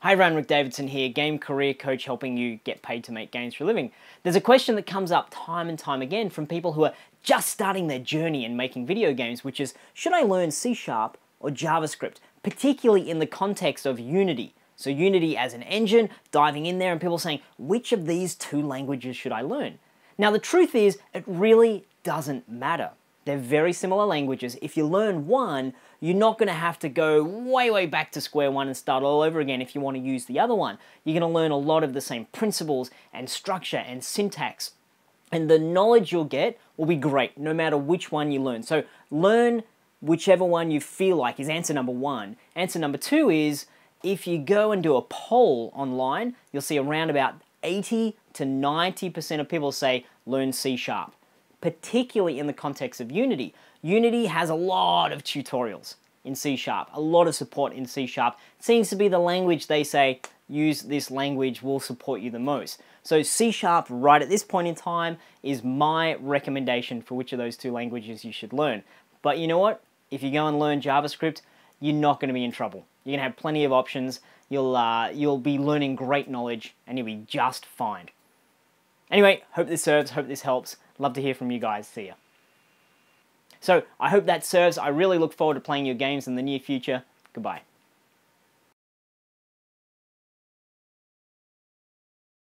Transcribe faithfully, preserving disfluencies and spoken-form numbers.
Hi everyone, Rick Davidson here, game career coach helping you get paid to make games for a living. There's a question that comes up time and time again from people who are just starting their journey in making video games, which is, should I learn C sharp or JavaScript, particularly in the context of Unity? So Unity as an engine, diving in there and people saying, which of these two languages should I learn? Now the truth is, it really doesn't matter. They're very similar languages. If you learn one, you're not going to have to go way, way back to square one and start all over again if you want to use the other one. You're going to learn a lot of the same principles and structure and syntax. And the knowledge you'll get will be great, no matter which one you learn. So learn whichever one you feel like is answer number one. Answer number two is, if you go and do a poll online, you'll see around about eighty to ninety percent of people say, learn C sharp. Particularly in the context of Unity. Unity has a lot of tutorials in C sharp, a lot of support in C sharp. It seems to be the language they say, use this language, will support you the most. So C sharp right at this point in time is my recommendation for which of those two languages you should learn. But you know what? If you go and learn JavaScript, you're not going to be in trouble. You're going to have plenty of options, you'll, uh, you'll be learning great knowledge, and you'll be just fine. Anyway, hope this serves, hope this helps. Love to hear from you guys. See ya. So, I hope that serves. I really look forward to playing your games in the near future. Goodbye.